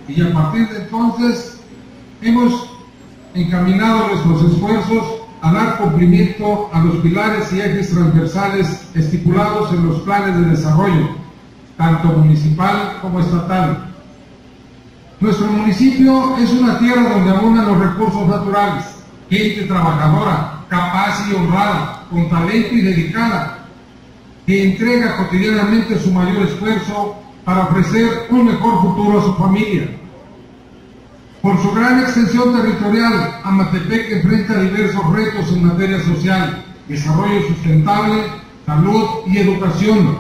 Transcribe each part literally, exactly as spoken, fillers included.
y a partir de entonces hemos encaminado nuestros esfuerzos a dar cumplimiento a los pilares y ejes transversales estipulados en los planes de desarrollo, tanto municipal como estatal. Nuestro municipio es una tierra donde abundan los recursos naturales, gente trabajadora, capaz y honrada, con talento y dedicada, que entrega cotidianamente su mayor esfuerzo para ofrecer un mejor futuro a su familia. Por su gran extensión territorial, Amatepec enfrenta diversos retos en materia social, desarrollo sustentable, salud y educación.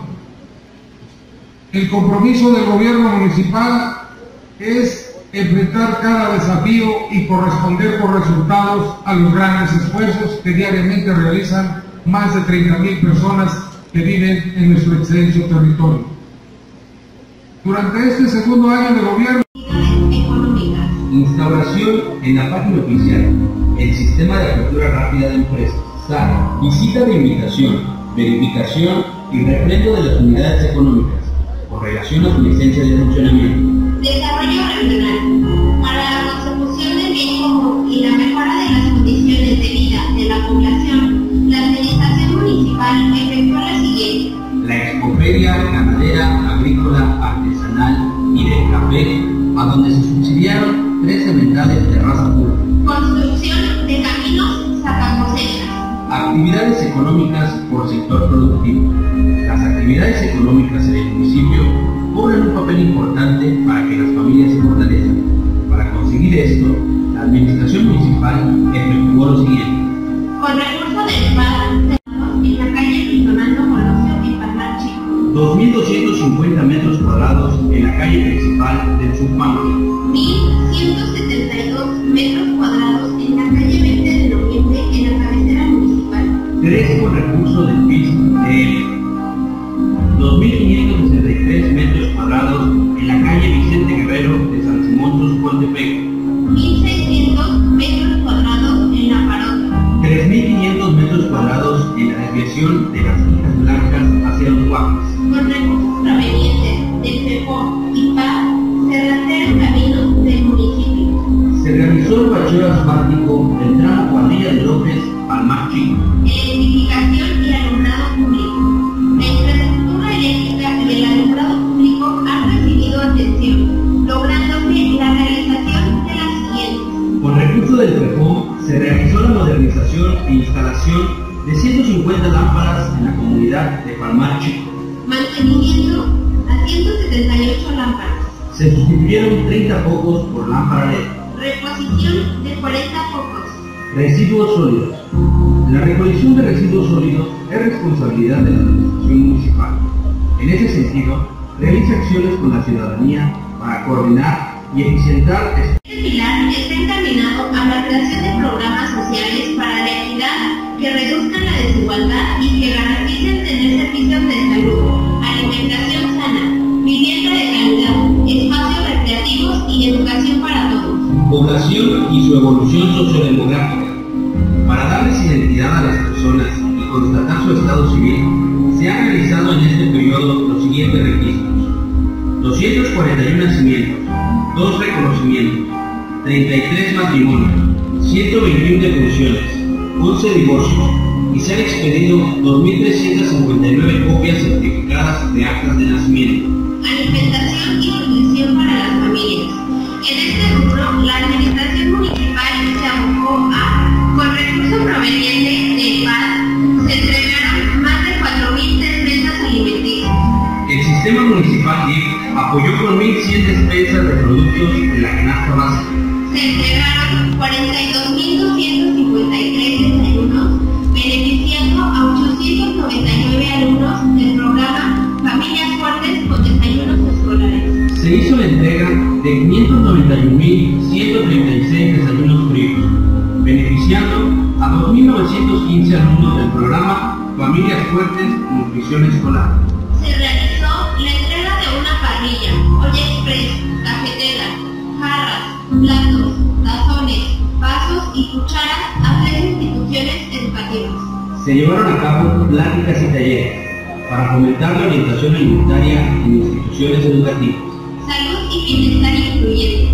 El compromiso del gobierno municipal es enfrentar cada desafío y corresponder con resultados a los grandes esfuerzos que diariamente realizan más de treinta mil personas que viven en nuestro extenso territorio. Durante este segundo año de gobierno, instauración en la página oficial, el Sistema de Apertura Rápida de Empresas, S A R, visita de invitación, verificación y refrendo de las unidades económicas, con relación a su licencia de funcionamiento. Desarrollo regional, para la consecución del bien común y la mejora de las condiciones de vida de la población, la Administración Municipal efectuó la siguiente: la Expoferia Ganadera, Agrícola, Artesanal y del Café, a donde se subsidiaron tres sementales de raza pura. Construcción de caminos sacacosechas. Actividades económicas por sector productivo. Las actividades económicas en el municipio cobran un papel importante para que las familias se fortalezcan. Para conseguir esto, la Administración Municipal efectuó lo siguiente. Con recurso del P A D, en la calle Luis Donaldo Colosio, en Palmar Chico. dos mil doscientos cincuenta metros cuadrados en la calle principal del Subbanco. mil ciento setenta y dos metros cuadrados en la calle veinte de noviembre, en la cabecera municipal. tres con recurso del P I S de E L. dos mil quinientos sesenta y tres metros cuadrados en la calle Vicente Guerrero de San Simón Tuxtepec. mil seiscientos metros cuadrados en la Parota. tres mil quinientos metros cuadrados en la desviación de las Quintas Blancas hacia los Guapas. Con recursos provenientes del C E P O y P A D, se rastrearon caminos del municipio. Se realizó el bacheo asfáltico del tramo Cuadrilla de López al Mar Chico. Electrificación y alumbrado público. La infraestructura eléctrica y el alumbrado público han recibido atención, lográndose la realización de las siguientes. Con recurso del PREFOM se realizó la modernización e instalación de ciento cincuenta lámparas en la comunidad de Palmar Chico. Mantenimiento a ciento setenta y ocho lámparas. Se sustituyeron treinta focos por lámpara L E D. Reposición de cuarenta focos. Residuos sólidos. La recolección de residuos sólidos es responsabilidad de la Administración Municipal. En ese sentido, realiza acciones con la ciudadanía para coordinar y eficientar. Este pilar está encaminado a la creación de programas sociales para la equidad que reduzcan la desigualdad y que garanticen tener servicios de salud, alimentación sana, vivienda de calidad, espacios recreativos y educación para todos. Población y su evolución sociodemográfica. Para darles identidad a las personas y constatar su estado civil, se han realizado en este periodo los siguientes registros: doscientos cuarenta y uno nacimientos, dos reconocimientos, treinta y tres matrimonios, ciento veintiuno defunciones, once divorcios, y se han expedido dos mil trescientas cincuenta y nueve copias certificadas de actas de nacimiento. Alimentación y nutrición para las familias. En este rubro, la Administración Municipal se abocó a, con recursos provenientes del P A D, se entregaron más de cuatro mil despensas alimenticias. El sistema municipal D I F apoyó con mil cien despensas de productos de la canasta básica. Se entregaron cuarenta y dos mil doscientos cincuenta y tres desayunos, beneficiando a ochocientos noventa y nueve alumnos del programa Familias Fuertes con Desayunos Escolares. Se hizo la entrega de quinientos noventa y un mil ciento treinta y seis desayunos fríos, beneficiando a dos mil novecientos quince alumnos del programa Familias Fuertes Nutrición Escolar. Se realizó la entrega de una parrilla, olla express, cafetera, jarras, platos, tazones, vasos y cucharas a tres instituciones educativas. Se llevaron a cabo pláticas y talleres para fomentar la orientación alimentaria en instituciones educativas. Salud y bienestar incluyente.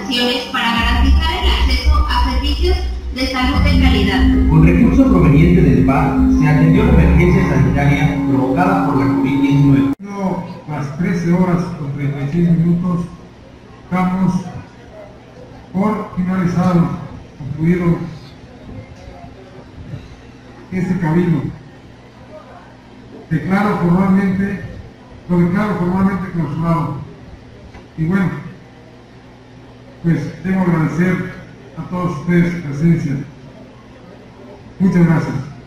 acciones para garantizar el acceso a servicios de salud de calidad. Con recursos provenientes del P A R, se atendió la emergencia sanitaria provocada por la COVID diecinueve. No, las trece horas con treinta y seis minutos, damos por finalizado, concluido este cabildo. Declaro formalmente, lo declaro formalmente clausurado. Y bueno, pues debo agradecer a todos ustedes su presencia. Muchas gracias.